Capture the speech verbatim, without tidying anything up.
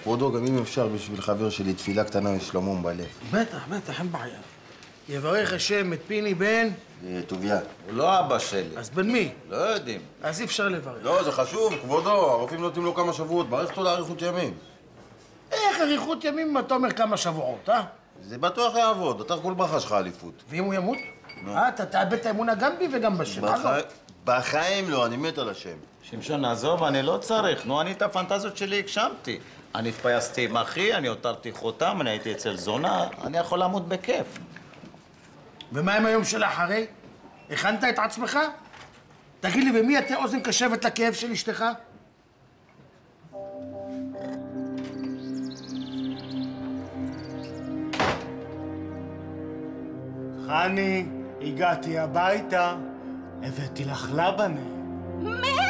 כבודו, גם אם אפשר בשביל חבר שלי תפילה קטנה לשלומם בלב. בטח, בטח, אין בעיה. יברך השם את פיני בן... טוביה. הוא לא אבא שלי. אז בן מי? לא יודעים. אז אי אפשר לברך. לא, זה חשוב, כבודו, הרופאים נותנים לו כמה שבועות, ברך אותו לאריכות ימים. איך אריכות ימים אם אתה אומר כמה שבועות, אה? זה בטוח יעבוד, אתה כל ברכה שלך אליפות. ואם הוא ימות? אה, אתה תאבד את האמונה גם בי וגם בשם. בחיים לא, אני מת על השם. שמשון, עזוב, אני לא צריך. נו, אני את הפנטזיות שלי הגשמתי. אני התפייסתי עם אחי, אני הותרתי חותם, אני הייתי אצל זונה, אני יכול למות בכיף. ומה עם היום של אחרי? הכנת את עצמך? תגיד לי, ומי יתה אוזן קשבת לכאב של אשתך? חני, הגעתי הביתה, הבאתי לך לבנה. מה?